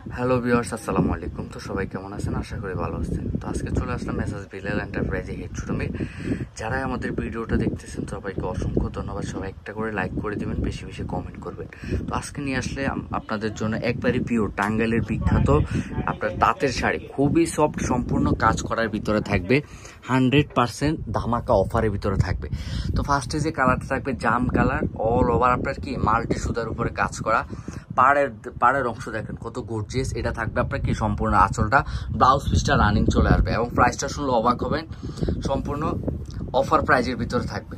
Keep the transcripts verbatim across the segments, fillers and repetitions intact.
Hello viewers, আসসালামু আলাইকুম। তো সবাই কেমন আছেন? আশা করি ভালো আছেন। তো আজকে চলে আসলাম মেসাজ বিলাল এন্টারপ্রাইজে হেড শোরুমে। যারা আমাদের ভিডিওটা দেখতেছেন সবাইকে অসংখ্য ধন্যবাদ। সবাই একটা করে লাইক করে দিবেন, বেশি বেশি কমেন্ট করবেন। তো আজকে নিয়ে আসলে আপনাদের জন্য একবারই পিওর টাঙ্গাইলের বিখ্যাত আপনার তাঁতের শাড়ি, খুবই সফট, সম্পূর্ণ কাজ করার ভিতরে থাকবে, হান্ড্রেড পার্সেন্ট ধামাকা অফারের ভিতরে থাকবে। তো ফার্স্টে যে কালারটা থাকবে জাম কালার, অল ওভার আপনার কি মাল্টি সুতার উপরে কাজ করা। পাড়ের পাড়ের অংশ দেখেন কত গর্জিয়াস, এটা থাকবে আপনার কি সম্পূর্ণ আঁচলটা, ব্লাউজ পিসটা রানিং চলে আসবে এবং প্রাইসটা শুনলে অবাক হবেন, সম্পূর্ণ অফার প্রাইজের ভিতরে থাকবে।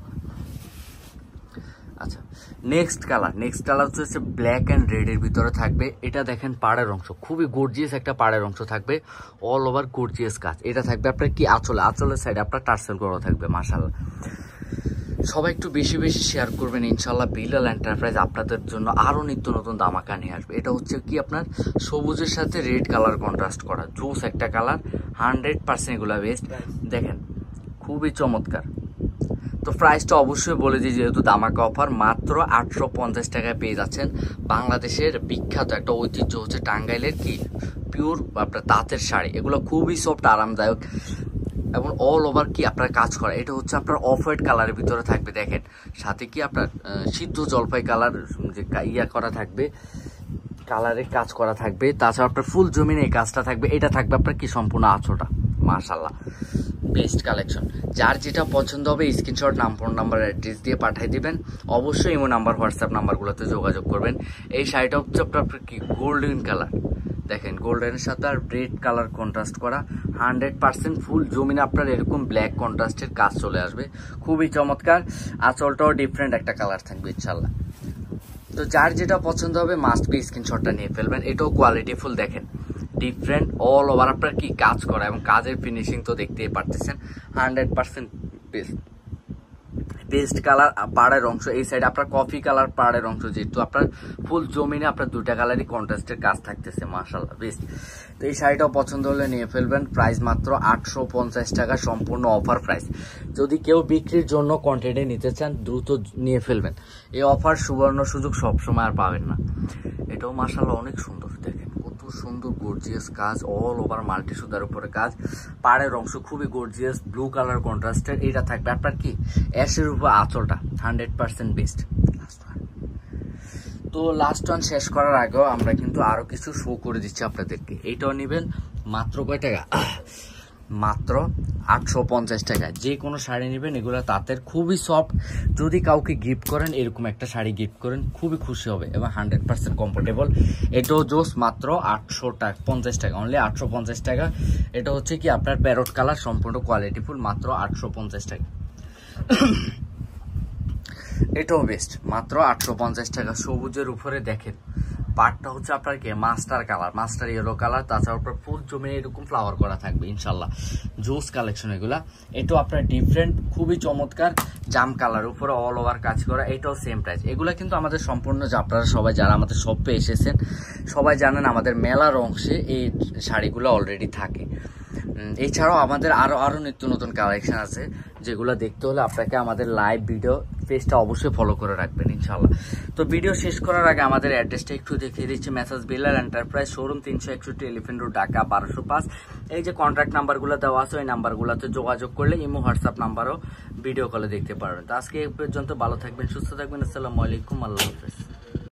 আচ্ছা, নেক্সট কালার নেক্সট কালার হচ্ছে ব্ল্যাক অ্যান্ড রেডের ভিতরে থাকবে। এটা দেখেন পাড়ের অংশ, খুবই গর্জিয়াস একটা পাড়ের অংশ থাকবে, অল ওভার গর্জিয়াস কাজ। এটা থাকবে আপনার কি আঁচলে, আঁচলের সাইডে আপনার টার্সেল করা থাকবে। মাশাআল্লাহ, সবাই একটু বেশি বেশি শেয়ার করবেন। ইনশাল্লাহ বিলাল এন্টারপ্রাইজ আপনাদের জন্য আরও নিত্য নতুন ধামাকা নিয়ে আসবে। এটা হচ্ছে কি আপনার সবুজের সাথে রেড কালার কন্ট্রাস্ট করা, জুস একটা কালার, হান্ড্রেড পার্সেন্ট এগুলো বেস্ট। দেখেন খুবই চমৎকার। তো প্রাইসটা অবশ্যই বলে দিই, যেহেতু ধামাকা অফার, মাত্র আটশো পঞ্চাশ টাকায় পেয়ে যাচ্ছেন। বাংলাদেশের বিখ্যাত একটা ঐতিহ্য হচ্ছে টাঙ্গাইলের কি পিওর আপনার তাঁতের শাড়ি। এগুলো খুবই সফট, আরামদায়ক এবং অল ওভার কি আপনার কাজ করা। এটা হচ্ছে আপনার অফ হোয়াইট কালারের ভিতরে থাকবে। দেখেন সাথে কি আপনার সিদ্ধ জলপাই কালার যে ইয়া করা থাকবে, কালারের কাজ করা থাকবে। তাছাড়া আপনার ফুল জমিনে এই কাজটা থাকবে। এটা থাকবে আপনার কি সম্পূর্ণ আঁচলটা। মাশাআল্লাহ, বেস্ট কালেকশন। যার যেটা পছন্দ হবে স্ক্রিনশট, নাম, ফোন নাম্বার, অ্যাড্রেস দিয়ে পাঠিয়ে দিবেন। অবশ্যই ইমো নাম্বার, হোয়াটসঅ্যাপ নাম্বারগুলোতে যোগাযোগ করবেন। এই শাড়িটা হচ্ছে আপনার কি গোল্ডেন কালার, দেখেন গোল্ডেনের সাথে আর রেড কালার কন্ট্রাস্ট করা, হান্ড্রেড পার্সেন্ট ফুল জমিনে আপনার এরকম ব্ল্যাক কন্ট্রাস্টের কাজ চলে আসবে, খুবই চমৎকার। আঁচলটাও ডিফারেন্ট একটা কালার থাকবে ইনশাল্লাহ। তো যার যেটা পছন্দ হবে মাস্ট বি স্ক্রিনশটটা নিয়ে ফেলবেন। এটাও কোয়ালিটি ফুল, দেখেন ডিফারেন্ট অল ওভার আপনার কি কাজ করা এবং কাজের ফিনিশিং তো দেখতেই পারতেছেন, hundred percent best best colour. পাড়ের অংশ এই সাইড আপনার কফি কালার পাড়ের অংশ, যেহেতু আপনার ফুল জমিনে আপনার দুইটা কালারই কন্ট্রাস্টের কাজ থাকতেছে। মাশাআল্লাহ, বেস্ট। তো এই শাড়িটাও পছন্দ হলে নিয়ে ফেলবেন। প্রাইস মাত্র আটশো পঞ্চাশ টাকা, সম্পূর্ণ অফার প্রাইস। যদি কেউ বিক্রির জন্য কোয়ান্টিটি নিতে চান দ্রুত নিয়ে ফেলবেন। এই অফার সুবর্ণ সুযোগ সবসময় আর পাবেন না। এটাও মাশাআল্লাহ অনেক সুন্দর, দেখেন কত সুন্দর গর্জিয়াস কাজ, অল ওভার মাল্টি সুতার উপরে কাজ। পাড়ের অংশ খুবই গর্জিয়াস, ব্লু কালার কন্ট্রাস্টের। এটা থাকবে আপনার কি অ্যাশের উপর আঁচলটা, হান্ড্রেড পার্সেন্ট বেস্ট। তো লাস্ট ওয়ান শেষ করার আগেও আমরা কিন্তু আরো কিছু শো করে দিচ্ছি আপনাদেরকে। এইটাও নেবেন মাত্র কয় টাকা? মাত্র আটশো পঞ্চাশ টাকা। যে কোনো শাড়ি নেবেন, এগুলো তাঁতের, খুবই সফট। যদি কাউকে গিফট করেন, এরকম একটা শাড়ি গিফট করেন, খুবই খুশি হবে এবং হান্ড্রেড পার্সেন্ট কমফোর্টেবল। এটাও জোস, মাত্র আটশো টাকা পঞ্চাশ টাকা, অনলি আটশো পঞ্চাশ টাকা। এটা হচ্ছে কি আপনার প্যারট কালার, সম্পূর্ণ কোয়ালিটিফুল, মাত্র আটশো পঞ্চাশ টাকা। এটাও বেস্ট, মাত্র আটশো পঞ্চাশ টাকা। সবুজের উপরে দেখেন পাটটা হচ্ছে আপনার কি master colour, master yellow colour. তাছাড়া আপনার ফুল জমিনে এরকম ফ্লাওয়ার করা থাকবে ইনশাল্লাহ, জোস কালেকশন এগুলা। এটাও আপনার ডিফারেন্ট, খুবই চমৎকার, জাম কালার উপরে অল ওভার কাজ করা। এটাও সেম প্রাইস। এগুলা কিন্তু আমাদের সম্পূর্ণ, যে আপনারা সবাই যারা আমাদের শপে এসেছেন সবাই জানেন আমাদের মেলার অংশে এই শাড়িগুলো অলরেডি থাকে। এছাড়াও আমাদের আরো আরো নিত্য নতুন কালেকশন আছে, যেগুলো দেখতে হলে আপনাকে আমাদের লাইভ ভিডিও পেজটা অবশ্যই ফলো করে রাখবেন ইনশাল্লাহ। তো ভিডিও শেষ করার আগে আমাদের অ্যাড্রেসটা একটু দেখিয়ে দিচ্ছি। মেসাজ বিলাল এন্টারপ্রাইজ শোরুম, তিনশো একষট্টি এলিফেন্ট রোড, ঢাকা বারোশো পাঁচ। এই যে কন্ট্যাক্ট নাম্বারগুলো দেওয়া আছে, ওই নাম্বারগুলোতে যোগাযোগ করলে ইমো, হোয়াটসঅ্যাপ নাম্বারও ভিডিও কলে দেখতে পারবেন। তো আজকে এই পর্যন্ত, ভালো থাকবেন, সুস্থ থাকবেন। আসসালামু আলাইকুম, আল্লাহ হাফেজ।